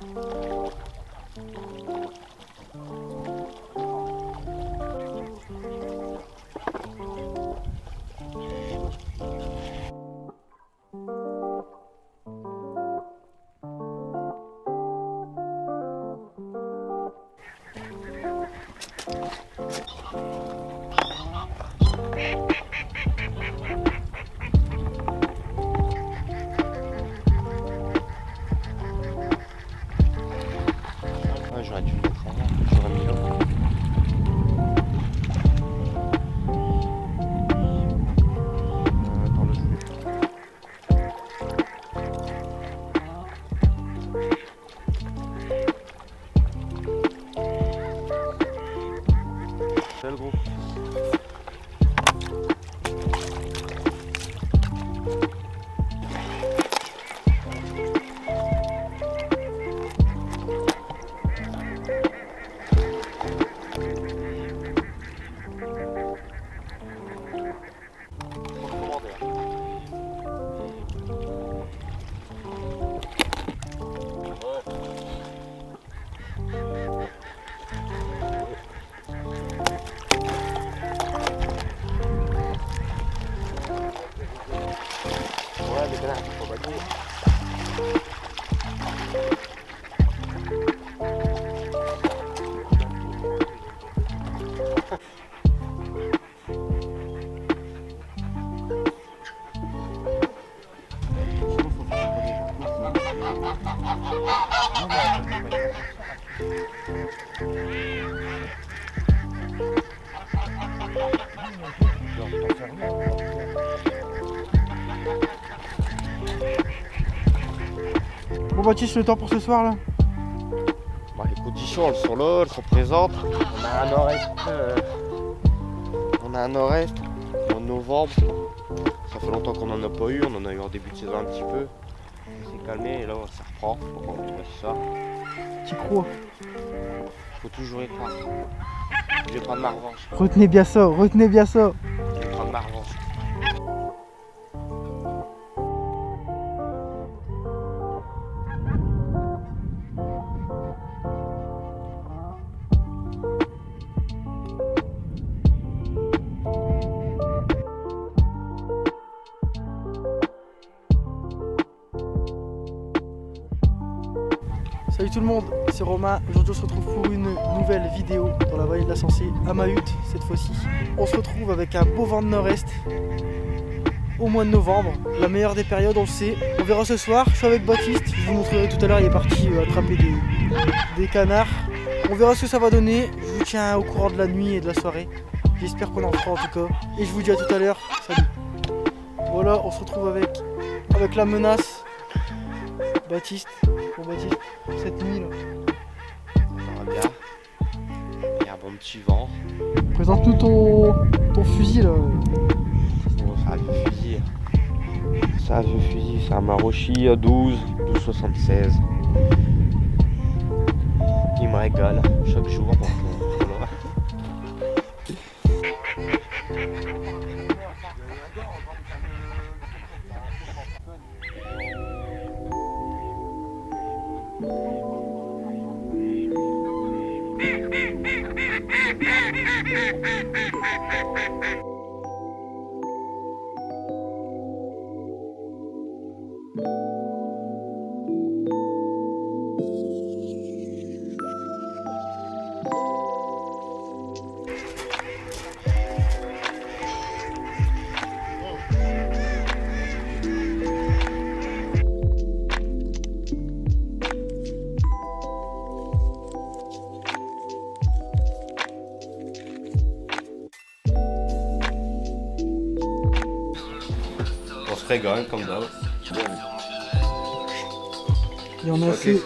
J'aurais dû le mettre avant, j'aurais mis là. Attends, là, je voulais. C'est le gros. Bon Baptiste, le temps pour ce soir là? Bah, les conditions elles sont là, elles sont présentes. On a un nord-est au mois de novembre. Ça fait longtemps qu'on n'en a pas eu, on en a eu en début de saison un petit peu. On s'est calmé et là ça reprend, faut qu'on fasse ça. Tu crois? Faut toujours y croire. Je vais prendre ma revanche. Retenez bien ça, retenez bien ça. Je vais prendre ma revanche. Salut tout le monde, c'est Romain. Aujourd'hui on se retrouve pour une nouvelle vidéo dans la vallée de la Sensée, à Mahut cette fois-ci. On se retrouve avec un beau vent de nord-est au mois de novembre, la meilleure des périodes, on le sait. On verra ce soir, je suis avec Baptiste, je vous montrerai tout à l'heure, il est parti attraper des canards. On verra ce que ça va donner, je vous tiens au courant de la nuit et de la soirée. J'espère qu'on en fera en tout cas. Et je vous dis à tout à l'heure, salut. Voilà, on se retrouve avec la menace. Baptiste, bon Baptiste, cette nuit là. Ça va bien. Il y a un bon petit vent. Présente-nous ton fusil là. Bon, c'est un vieux fusil. C'est un vieux fusil, c'est un Marochi 12,76. Il me régale chaque jour. Donc, voilà. On se régale comme d'hab. Il y en a assez.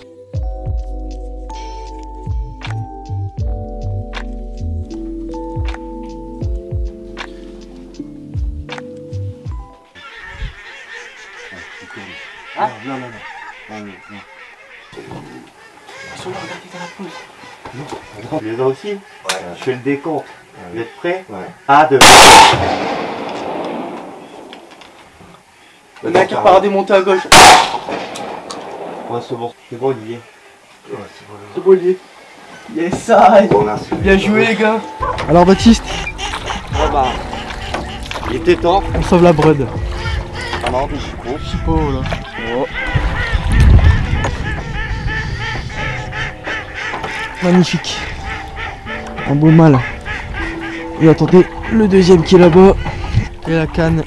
Ah non, non, non. Non. Tu les as aussi? Ouais. Je fais le décompte. Vous êtes prêts? Ouais. A, 2. Le mec a pas démonté à gauche. Ouais, c'est bon, Olivier. C'est beau lié. Yes, ça. Bien joué les gars. Alors Baptiste, Ah bah, il était temps. on sauve la brode. Alors du chipot. Chipot là. Oh. Magnifique. Un beau mâle. Et attendez, le deuxième qui est là-bas. Et la canne.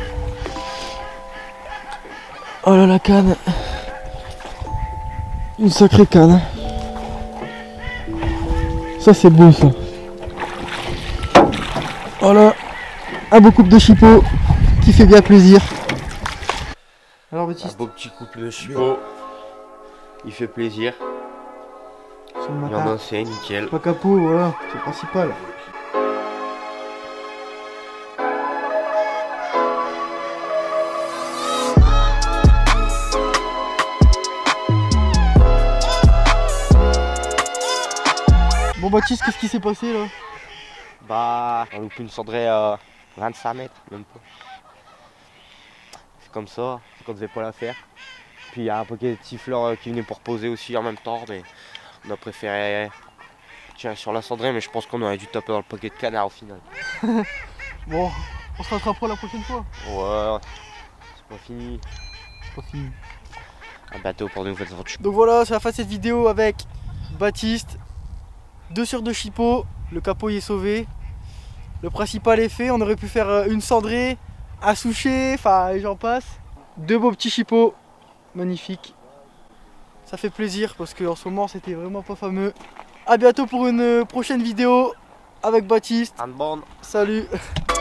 Oh là la canne. Une sacrée canne. Ça c'est beau ça. Oh là, un beau couple de chipot qui fait bien plaisir. Alors Un Baptiste, beau petit couple de chipot. Il fait plaisir. sur le Il y en matin. a c'est nickel. Pas capot, voilà, c'est le principal. Bon Baptiste, qu'est-ce qui s'est passé là? Bah, on loupe une cendrée à 25 mètres, même pas. C'est comme ça, c'est qu'on devait pas la faire. Puis il y a un paquet de siffleurs qui venaient pour poser aussi en même temps, mais on a préféré tirer sur la cendrée, mais je pense qu'on aurait dû taper dans le paquet de canard au final. Bon, on se rattrapera la prochaine fois. Ouais, c'est pas fini. C'est pas fini. Un bateau pour de nouvelles aventures. Donc voilà, c'est la fin de cette vidéo avec Baptiste. 2 sur 2 chipots, le capot y est sauvé. Le principal est fait, on aurait pu faire une cendrée, un souchet, enfin et j'en passe. 2 beaux petits chipots, magnifiques. Ça fait plaisir parce qu'en ce moment c'était vraiment pas fameux. A bientôt pour une prochaine vidéo avec Baptiste. Un bande. Salut.